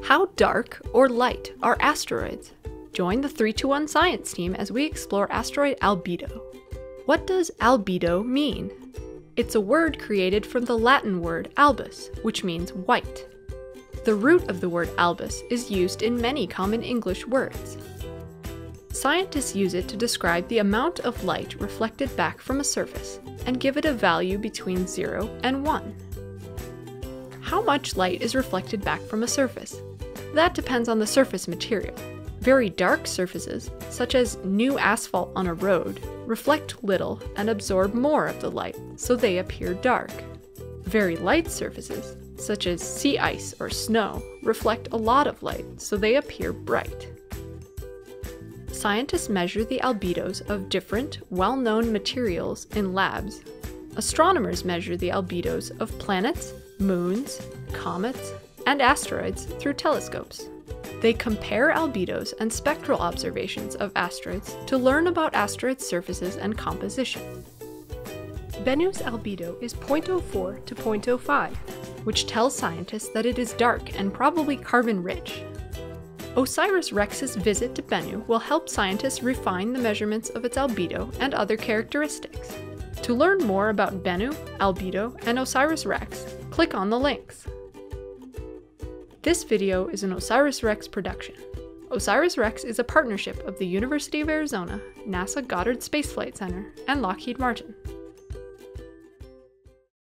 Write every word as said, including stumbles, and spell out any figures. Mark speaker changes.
Speaker 1: How dark or light are asteroids? Join the three two one science team as we explore asteroid albedo. What does albedo mean? It's a word created from the Latin word albus, which means white. The root of the word albus is used in many common English words. Scientists use it to describe the amount of light reflected back from a surface and give it a value between zero and one. How much light is reflected back from a surface? That depends on the surface material. Very dark surfaces, such as new asphalt on a road, reflect little and absorb more of the light, so they appear dark. Very light surfaces, such as sea ice or snow, reflect a lot of light, so they appear bright. Scientists measure the albedos of different, well-known materials in labs. Astronomers measure the albedos of planets, moons, comets, and asteroids through telescopes. They compare albedos and spectral observations of asteroids to learn about asteroid surfaces and composition.
Speaker 2: Bennu's albedo is zero point zero four to zero point zero five,
Speaker 1: which tells scientists that it is dark and probably carbon-rich. OSIRIS-REx's visit to Bennu will help scientists refine the measurements of its albedo and other characteristics. To learn more about Bennu, albedo, and OSIRIS-REx, click on the links. This video is an OSIRIS-REx production. OSIRIS-REx is a partnership of the University of Arizona, NASA Goddard Space Flight Center, and Lockheed Martin.